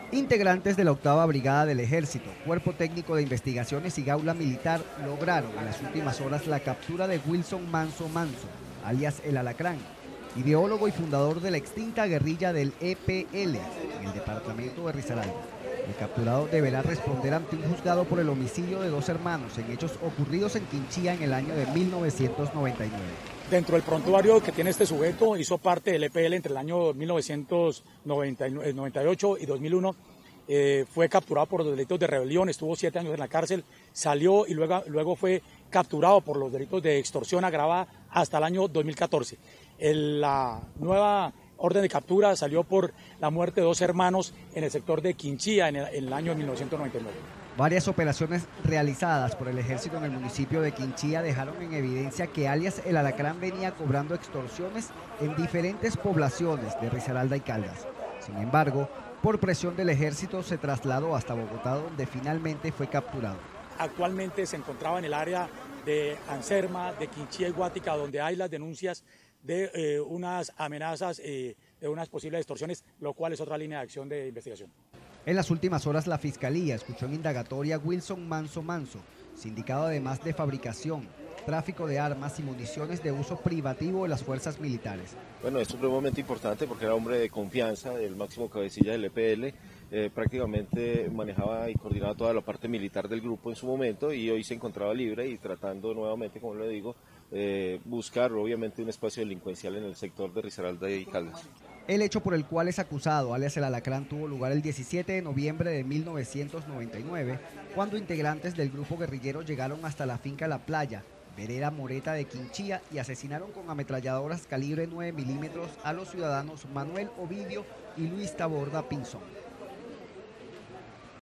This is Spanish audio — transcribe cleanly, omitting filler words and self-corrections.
Integrantes de la 8ª Brigada del Ejército, Cuerpo Técnico de Investigaciones y Gaula Militar lograron en las últimas horas la captura de Wilson Manso Manso, alias El Alacrán, ideólogo y fundador de la extinta guerrilla del EPL en el departamento de Risaralda. El capturado deberá responder ante un juzgado por el homicidio de dos hermanos en hechos ocurridos en Quinchía en el año de 1999. Dentro del prontuario que tiene este sujeto, hizo parte del EPL entre el año 1998 y 2001. Fue capturado por los delitos de rebelión, estuvo 7 años en la cárcel, salió y luego fue capturado por los delitos de extorsión agravada hasta el año 2014. La nueva orden de captura salió por la muerte de dos hermanos en el sector de Quinchía en el año 1999. Varias operaciones realizadas por el ejército en el municipio de Quinchía dejaron en evidencia que alias El Alacrán venía cobrando extorsiones en diferentes poblaciones de Risaralda y Caldas. Sin embargo, por presión del ejército se trasladó hasta Bogotá, donde finalmente fue capturado. Actualmente se encontraba en el área de Anserma, de Quinchía y Guática, donde hay las denuncias de unas amenazas, de unas posibles extorsiones, lo cual es otra línea de acción de investigación. En las últimas horas la Fiscalía escuchó en indagatoria a Wilson Manso Manso, sindicado además de fabricación, tráfico de armas y municiones de uso privativo de las fuerzas militares. Bueno, es supremamente importante porque era hombre de confianza del máximo cabecilla del EPL, prácticamente manejaba y coordinaba toda la parte militar del grupo en su momento y hoy se encontraba libre y tratando nuevamente, como le digo, buscar obviamente un espacio delincuencial en el sector de Risaralda y Caldas. El hecho por el cual es acusado, alias El Alacrán, tuvo lugar el 17 de noviembre de 1999, cuando integrantes del grupo guerrillero llegaron hasta la finca La Playa, vereda Moreta de Quinchía, y asesinaron con ametralladoras calibre 9 milímetros a los ciudadanos Manuel Ovidio y Luis Taborda Pinzón.